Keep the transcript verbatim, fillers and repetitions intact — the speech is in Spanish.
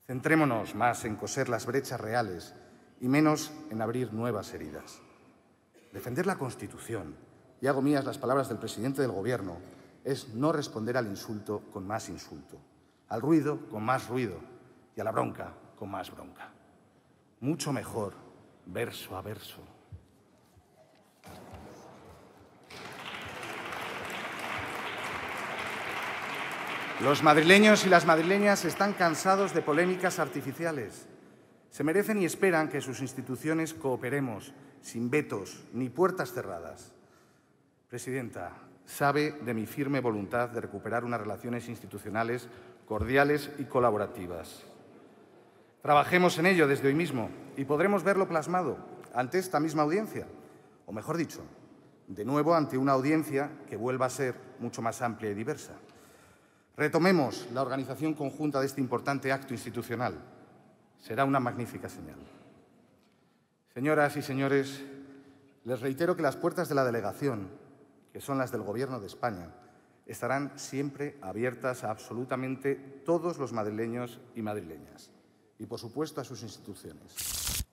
Centrémonos más en coser las brechas reales y menos en abrir nuevas heridas. Defender la Constitución, y hago mías las palabras del presidente del Gobierno, es no responder al insulto con más insulto, al ruido con más ruido y a la bronca con más bronca. Mucho mejor, verso a verso. Los madrileños y las madrileñas están cansados de polémicas artificiales. Se merecen y esperan que sus instituciones cooperemos, sin vetos ni puertas cerradas. Presidenta, sabe de mi firme voluntad de recuperar unas relaciones institucionales cordiales y colaborativas. Trabajemos en ello desde hoy mismo y podremos verlo plasmado ante esta misma audiencia, o mejor dicho, de nuevo ante una audiencia que vuelva a ser mucho más amplia y diversa. Retomemos la organización conjunta de este importante acto institucional. Será una magnífica señal. Señoras y señores, les reitero que las puertas de la delegación, que son las del Gobierno de España, estarán siempre abiertas a absolutamente todos los madrileños y madrileñas y, por supuesto, a sus instituciones.